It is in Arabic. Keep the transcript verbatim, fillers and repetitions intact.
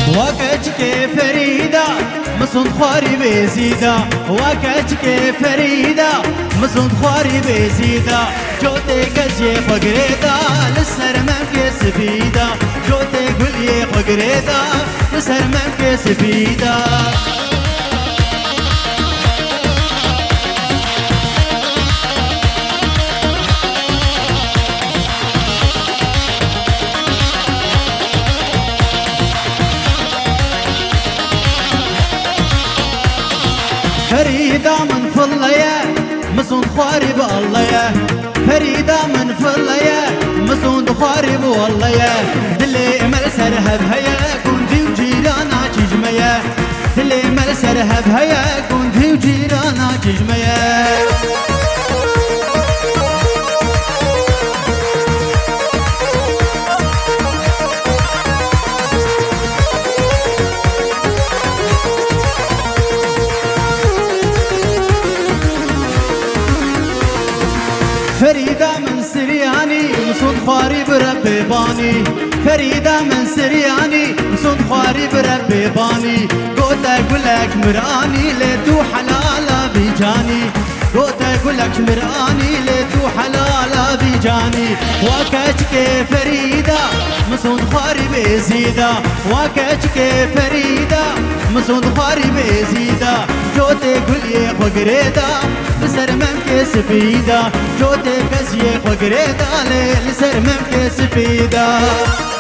وكجك فريدة مصن خواري بزيدة وكجك فريدة مصن خواري بزيدة جوتي كجي خقريدة لسر ممكي سفيدة جوتي قولي خقريدة لسر ممكي سفيدة فريدة من فضليا مصون خواري بالله يا فريدة من فضليا مصون خواري بالله يا دلي مل سرهب هيا كون ذي وجيرانا تجميا دلي مل سرهب هيا كون ذي وجيرانا تجميا فريدة من سرياني مصون خواري بربي باني فريدة من سرياني مصون خواري بربي باني قوتا قولك مراني ليتو حلالا بيجاني قوتا قولك مراني ليتو حلالا بيجاني وكجك فريدة مصون خواري بزيدة وكجك فريدة مصون خواري بزيدة جوتي قولي خقريدة لسر ممكي سفيدة جوتي كزي خقريدة لسر ممكي سفيدة